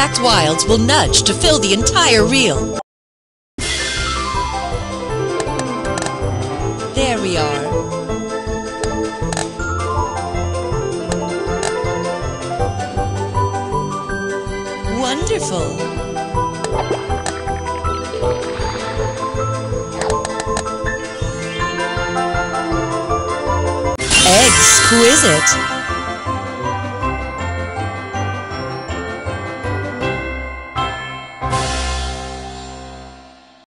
packed wilds will nudge to fill the entire reel. There we are. Wonderful. Exquisite.